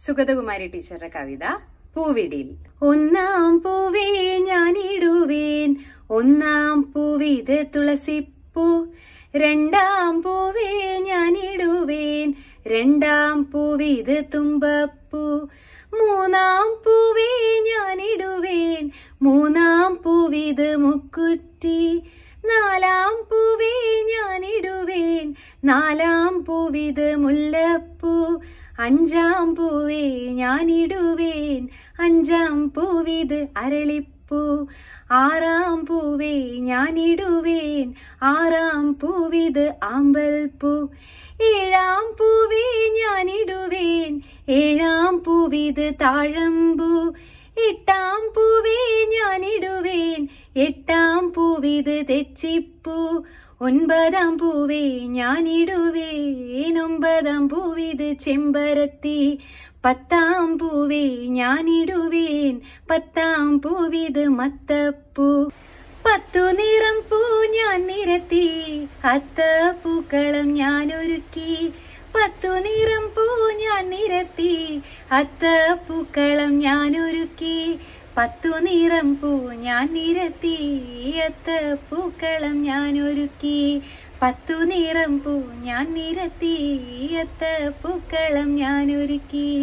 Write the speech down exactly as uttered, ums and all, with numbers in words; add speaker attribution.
Speaker 1: സുഗതകുമാരി ടീച്ചറുടെ കവിത പൂവിടിൽ. ഒന്നാം പൂവേ ഞാനിടുവേൻ ഒന്നാം പൂവിത് തുളസിപ്പൂ, രണ്ടാം പൂവേ ഞാനിടുവേൻ രണ്ടാം പൂവിത് തുമ്പപ്പൂ, മൂന്നാം പൂവേ ഞാനിടുവേൻ മൂന്നാം പൂവിത് മുക്കുറ്റി, നാലാം പൂവേ ഞാനിടുവേൻ നാലാം പൂവിത് മുല്ലപ്പൂ, അഞ്ചാം പൂവേ ഞാനിടുവേൻ അഞ്ചാം പൂവിത് അരളിപ്പൂ, ആറാം പൂവേ ഞാനിടുവേൻ ആറാം പൂവിത് ആമ്പൽപ്പൂ, ഏഴാം പൂവേ ഞാനിടുവേൻ ഏഴാം പൂവിത് താഴമ്പൂ, എട്ടാം പൂവേ ഞാനിടുവേൻ എട്ടാം പൂവിത് തെച്ചിപ്പൂ, ഒൻപതാം പൂവേ ഞാനിടുവേൻ ഒമ്പതാം പൂവിത് ചെമ്പരത്തി, പത്താം പൂവേ ഞാനിടുവേൻ പത്താം പൂവിത് മത്തപ്പൂ, പത്തു നിറം പൂ ഞാൻ നിരത്തി അത്ത പൂക്കളം ഞാൻ ഒരുക്കി, പത്തു നിറം പൂ ഞാൻ നിരത്തി അത്ത പൂക്കളം ഞാൻ ഒരുക്കി, പത്തു നിറം പൂ ഞാൻ നിരത്തി അത്ത പൂക്കളം ഞാൻ ഒരുക്കി, പത്തു നിറം പൂ ഞാൻ നിരത്തി അത്ത പൂക്കളം ഞാൻ ഒരുക്കി.